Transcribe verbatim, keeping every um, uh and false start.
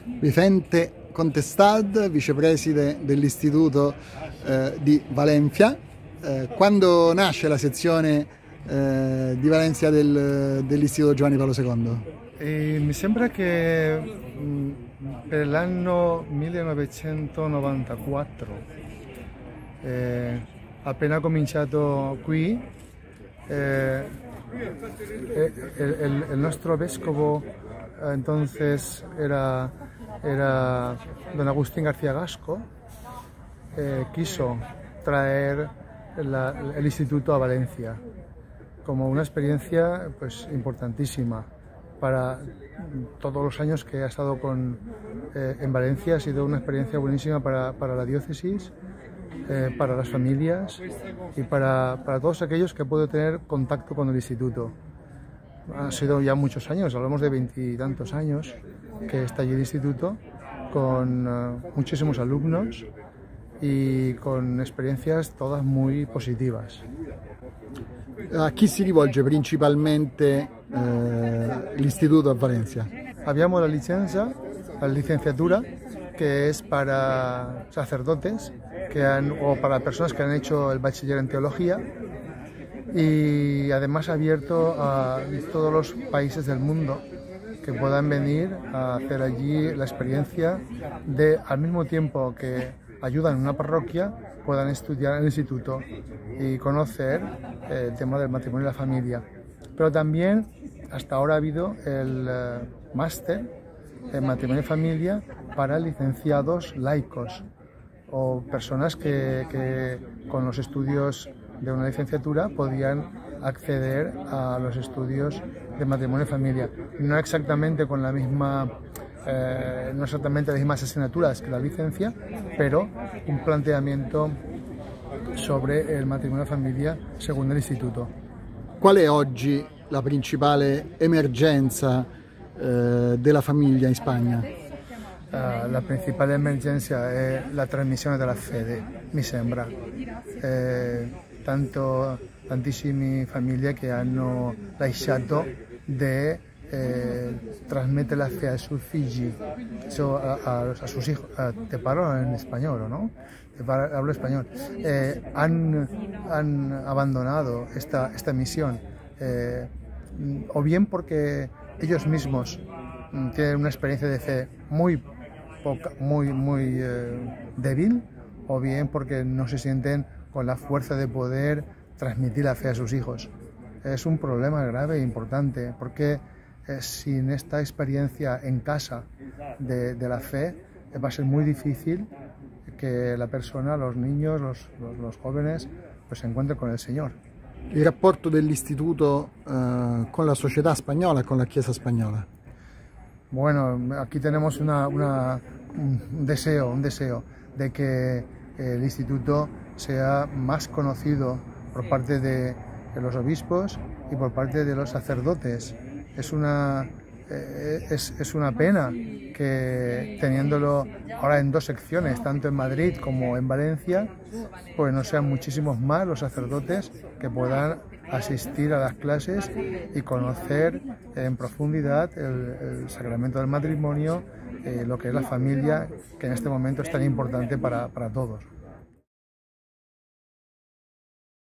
Vicente Contestad, vicepreside dell'Istituto eh, di Valencia. Eh, quando nasce la sezione eh, di Valencia del, dell'Istituto Giovanni Paolo secondo? E mi sembra che mh, per l'anno millenovecentonovantaquattro, eh, appena cominciato qui, eh, el, el, el nostro vescovo eh, entonces era, era don Agustín García Gasco, eh, quiso traer la, el instituto a Valencia como una experiencia pues, importantísima. Para todos los años que ha estado con, eh, en Valencia ha sido una experiencia buenísima para, para la diócesis, eh, para las familias y para, para todos aquellos que pueden tener contacto con el instituto. Ha sido ya muchos años, hablamos de veintitantos años que está allí el instituto, con uh, muchísimos alumnos y con experiencias todas muy positivas. A chi si rivolge principalmente eh, l'Istituto a Valencia? Abbiamo la licencia, la licenciatura, que es para sacerdotes que han, o para personas que han hecho el bachiller en teología, y además abierto a todos los países del mundo que puedan venir a hacer allí la experiencia de, al mismo tiempo que ayudan en una parroquia, puedan estudiar en el instituto y conocer eh, el tema del matrimonio y la familia. Pero también hasta ahora ha habido el eh, máster en matrimonio y familia para licenciados laicos o personas que, que con los estudios de una licenciatura podían acceder a los estudios de matrimonio y familia. No exactamente con la misma Eh, no exactamente las mismas asignaturas que la licencia, pero un planteamiento sobre el matrimonio e famiglia secondo l'istituto. Qual è oggi la principale emergenza eh, della famiglia in Spagna? Uh, la principale emergenza è la trasmissione della fede, mi sembra. Eh, tanto, tantissime famiglie che hanno lasciato di Eh, transmite la fe a sus figli, so, a, a, a sus hijos. A, te parlo en español, ¿no? Te parlo, hablo español. Eh, han, han abandonado esta, esta misión, eh, o bien porque ellos mismos tienen una experiencia de fe muy, poca, muy, muy eh, débil, o bien porque no se sienten con la fuerza de poder transmitir la fe a sus hijos. Es un problema grave e importante, porque Eh, sin esta experiencia en casa de, de la fe eh, va a ser muy difícil que la persona, los niños, los, los, los jóvenes, pues se encuentren con el Señor. Il rapporto dell'istituto eh, con la società spagnola, con la Chiesa spagnola? Bueno, aquí tenemos una, una, un deseo, un deseo de que el instituto sea más conocido por parte de, de los obispos y por parte de los sacerdotes. Es una, eh, es, es una pena que teniéndolo ahora en dos secciones, tanto en Madrid como en Valencia, pues no sean muchísimos más los sacerdotes que puedan asistir a las clases y conocer en profundidad el, el sacramento del matrimonio, eh, lo que es la familia, que en este momento es tan importante para, para todos.